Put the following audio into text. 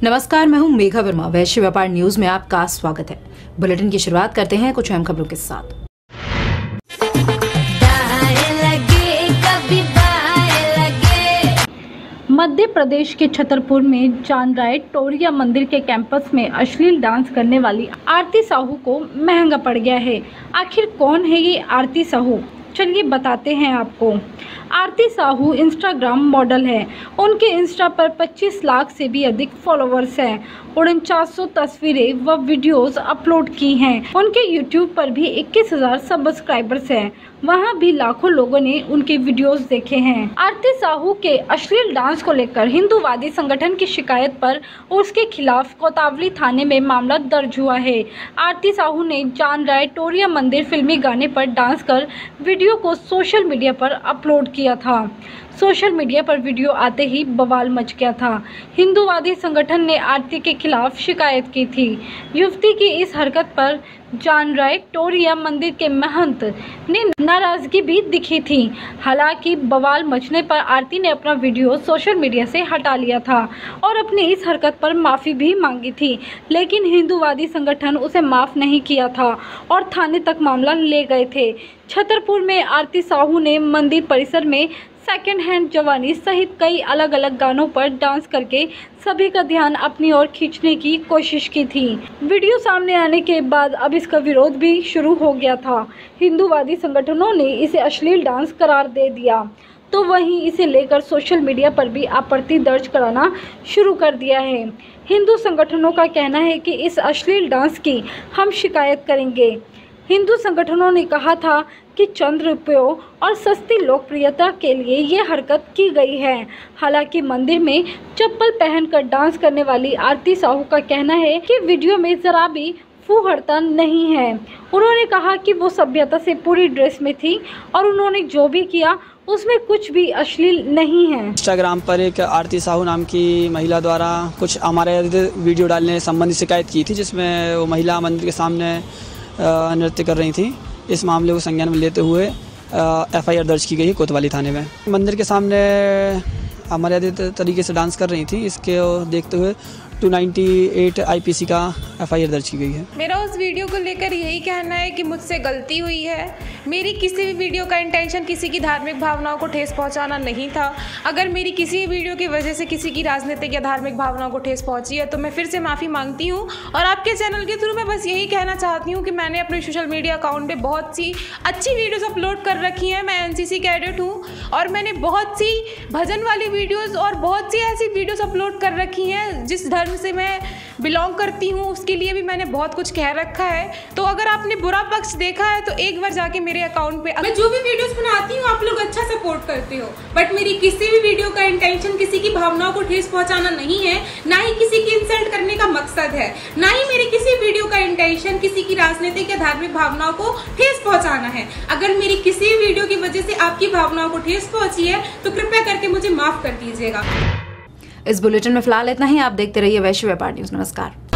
नमस्कार, मैं हूं मेघा वर्मा। वैश्य व्यापार न्यूज में आपका स्वागत है। बुलेटिन की शुरुआत करते हैं कुछ अहम खबरों के साथ। मध्य प्रदेश के छतरपुर में जान राय टोरिया मंदिर के कैंपस में अश्लील डांस करने वाली आरती साहू को महंगा पड़ गया है। आखिर कौन है ये आरती साहू, चलिए बताते हैं आपको। आरती साहू इंस्टाग्राम मॉडल है। उनके इंस्टा पर 25 लाख से भी अधिक फॉलोअर्स हैं। 4900 तस्वीरें व वीडियोस अपलोड की हैं। उनके यूट्यूब पर भी 21,000 सब्सक्राइबर्स हैं। वहां भी लाखों लोगों ने उनके वीडियोस देखे हैं। आरती साहू के अश्लील डांस को लेकर हिंदूवादी संगठन की शिकायत पर उसके खिलाफ कोतवाली थाने में मामला दर्ज हुआ है। आरती साहू ने जान राय टोरिया मंदिर फिल्मी गाने पर डांस कर वीडियो को सोशल मीडिया पर अपलोड किया था। सोशल मीडिया पर वीडियो आते ही बवाल मच गया था। हिंदूवादी संगठन ने आरती के खिलाफ शिकायत की थी। युवती की इस हरकत पर जान राय टोरिया मंदिर के महंत ने नाराजगी भी दिखी थी। हालांकि बवाल मचने पर आरती ने अपना वीडियो सोशल मीडिया से हटा लिया था और अपनी इस हरकत पर माफी भी मांगी थी, लेकिन हिंदूवादी संगठन उसे माफ नहीं किया था और थाने तक मामला ले गए थे। छतरपुर में आरती साहू ने मंदिर परिसर में सेकंड हैंड जवानी सहित कई अलग अलग गानों पर डांस करके सभी का ध्यान अपनी ओर खींचने की कोशिश की थी। वीडियो सामने आने के बाद अब इसका विरोध भी शुरू हो गया था। हिंदूवादी संगठनों ने इसे अश्लील डांस करार दे दिया, तो वहीं इसे लेकर सोशल मीडिया पर भी आपत्ति दर्ज कराना शुरू कर दिया है। हिंदू संगठनों का कहना है कि इस अश्लील डांस की हम शिकायत करेंगे। हिंदू संगठनों ने कहा था कि चंद रुपयों और सस्ती लोकप्रियता के लिए ये हरकत की गई है। हालांकि मंदिर में चप्पल पहनकर डांस करने वाली आरती साहू का कहना है कि वीडियो में जरा भी फूहड़ता नहीं है। उन्होंने कहा कि वो सभ्यता से पूरी ड्रेस में थी और उन्होंने जो भी किया उसमें कुछ भी अश्लील नहीं है। इंस्टाग्राम पर एक आरती साहू नाम की महिला द्वारा कुछ हमारे वीडियो डालने संबंधी शिकायत की थी, जिसमें वो महिला मंदिर के सामने नृत्य कर रही थी। इस मामले को संज्ञान में लेते हुए एफआईआर दर्ज की गई है कोतवाली थाने में। मंदिर के सामने अमर्यादित तरीके से डांस कर रही थी, इसके देखते हुए 298 आईपीसी का एफआईआर दर्ज की गई है। मेरा उस वीडियो को लेकर यही कहना है कि मुझसे गलती हुई है। मेरी किसी भी वीडियो का इंटेंशन किसी की धार्मिक भावनाओं को ठेस पहुंचाना नहीं था। अगर मेरी किसी भी वीडियो की वजह से किसी की राजनीतिक या धार्मिक भावनाओं को ठेस पहुंची है तो मैं फिर से माफ़ी मांगती हूं। और आपके चैनल के थ्रू मैं बस यही कहना चाहती हूँ कि मैंने अपने सोशल मीडिया अकाउंट पर बहुत सी अच्छी वीडियोज़ अपलोड कर रखी हैं। मैं एनसीसी कैडेट हूँ और मैंने बहुत सी भजन वाली वीडियोज़ और बहुत सी ऐसी वीडियोज़ अपलोड कर रखी हैं जिस धर्म से मैं बिलोंग करती हूँ, उसके लिए भी मैंने बहुत कुछ कह रखा है। तो अगर आपने बुरा पक्ष देखा है तो एक बार जाके मेरे अकाउंट पे, मैं जो भी वीडियोस बनाती हूँ आप लोग अच्छा सपोर्ट करते हो, बट मेरी किसी भी वीडियो का इंटेंशन किसी की भावनाओं को ठेस पहुंचाना नहीं है, ना ही किसी की इंसल्ट करने का मकसद है, ना ही मेरी किसी वीडियो का इंटेंशन किसी की राजनीतिक या धार्मिक भावनाओं को ठेस पहुँचाना है। अगर मेरी किसी वीडियो की वजह से आपकी भावनाओं को ठेस पहुँची है तो कृपया करके मुझे माफ कर दीजिएगा। इस बुलेटिन में फिलहाल इतना ही। आप देखते रहिए वैश्य व्यापार न्यूज। नमस्कार।